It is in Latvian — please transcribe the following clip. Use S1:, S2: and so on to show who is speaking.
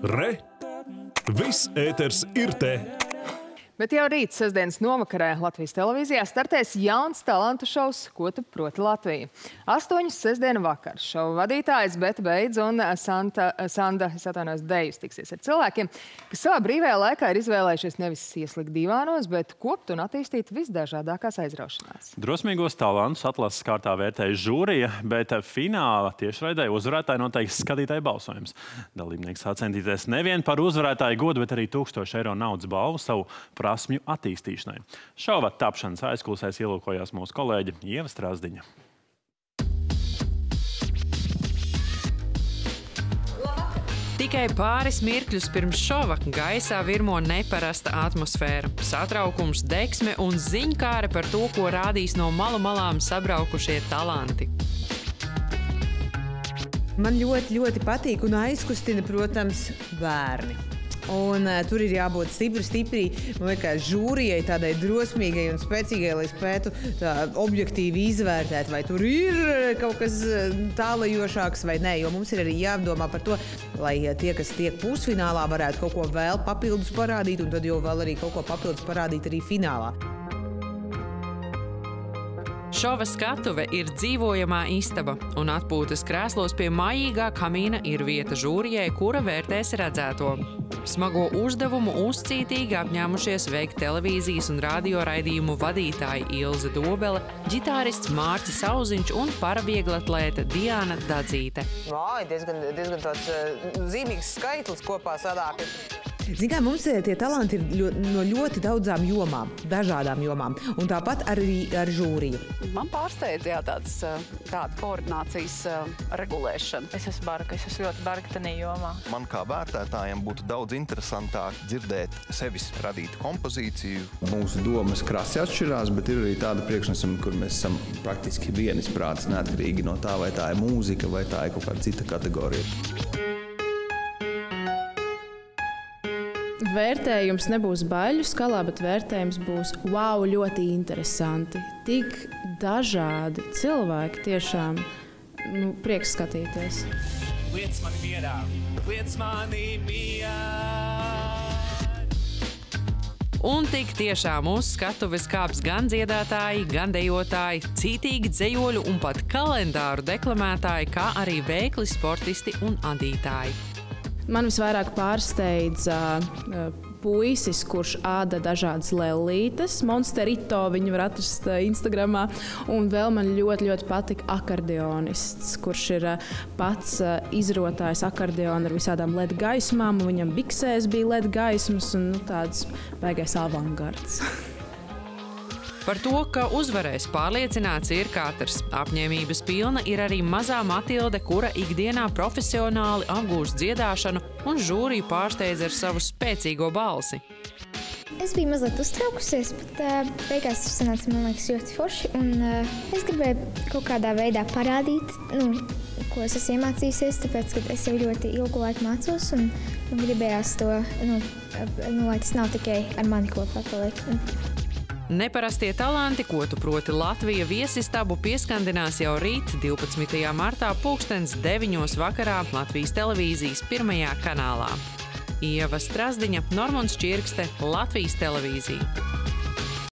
S1: Re! Viss ēters ir te!
S2: Bet jau rīt, sestdienas novakarē, Latvijas televīzijā startēs jauns talantu šovs Ko tu proti Latvija. 8 sestdienu vakars. Šovu vadītājs Beta Beidz un Sanda Dejus tiksies ar cilvēkiem, kas savā brīvajā laikā ir izvēlējušies nevis ieslikt divānos, bet kopt un attīstīt visdažādākās aizraušanās.
S3: Drosmīgos talantus atlases kārtā vērtēja žūrija, bet fināla tiešraidē uzvarētāji noteikti skatītāju balsojums. Dalībnieks sacensties nevien par uzvarētāju godu, bet arī 1000 eiro naudas balvu savu prasmju attīstīšanai. Šova tapšanas aizkulisēs ielūkojās mūsu kolēģe Ieva Strasdiņa.
S4: Tikai pāris mirkļus pirms šova gaisā virmo neparasta atmosfēra, satraukums, deksme un ziņkāre par to, ko rādīs no malu malām sabraukušie talanti.
S5: Man ļoti patīk un aizkustina, protams, bērni. Un tur ir jābūt stipri, man liekas, žūrijai tādai drosmīgai un spēcīgai, lai spētu tā objektīvi izvērtēt, vai tur ir kaut kas tālajošāks vai nē, jo mums ir arī jādomā par to, lai tie, kas tiek pusfinālā, varētu kaut ko vēl papildus parādīt, un tad jau vēl arī kaut ko papildus parādīt arī finālā.
S4: Šova skatuve ir dzīvojamā istaba, un atpūtas krēslos pie mājīgā kamīna ir vieta žūrijai, kura vērtēs redzēto. Smago uzdevumu uzcītīgi apņēmušies veikt televīzijas un radio raidījumu vadītāji Ilze Dobele, ģitārists Mārcis Auziņš un paravieglatlēte Diana Dadzīte.
S5: Diezgan tāds zīmīgs skaitlis kopā sanāk. Zin kā, mums tie talanti ir no ļoti daudzām jomām, dažādām jomām, un tāpat arī ar žūriju.
S6: Man pārsteidz, tāda koordinācijas regulēšana. Es esmu ļoti barga tanī jomā.
S7: Man kā vērtētājiem būtu daudz interesantāk dzirdēt sevis radītu kompozīciju.
S8: Mūsu domas krasi atšķirās, bet ir arī tāda priekšnesuma, kur mēs esam praktiski vienisprātis, neatkarīgi no tā, vai tā ir mūzika, vai tā ir kaut kāda cita kategorija.
S9: Vērtējums nebūs baļu skalā, bet vērtējums būs wow, ļoti interesanti. Tik dažādi cilvēki tiešām prieks skatīties.
S10: Liec mani mierā, liec mani mierā.
S4: Un tik tiešām uz skatuves kāps gan dziedātāji, gan dejotāji, cītīgi dzejoļu un pat kalendāru deklamētāji, kā arī veikli sportisti un adītāji.
S9: Man visvairāk pārsteidza puisis, kurš āda dažādas lellītes. Monsterito viņu var atrast Instagramā. Un vēl man ļoti patika akordeonists, kurš ir pats izrotājs akordeonu ar visādām LED gaismām. Viņam biksēs bija LED gaismas un tāds baigais avangards.
S4: Par to, ka uzvarēs, pārliecināts ir katrs. Apņēmības pilna ir arī mazā Matilde, kura ikdienā profesionāli apgūst dziedāšanu un žūriju pārsteidz ar savu spēcīgo balsi.
S11: Es biju mazliet uztraukusies, bet beigās tas sanāca, man liekas, ļoti forši. Un es gribēju kaut kādā veidā parādīt, ko es esmu iemācījusies, tāpēc, ka es jau ļoti ilgu laiku mācos un gribējās to, lai tas nav tikai ar mani kopā paliek.
S4: Neparastie talanti, ko tu proti Latvija viesistabu pieskandinās jau rīt 12. martā 2009. vakarā Latvijas televīzijas 1. kanālā. Ieva Strasdiņa, Normons Čirkste, Latvijas televīzija.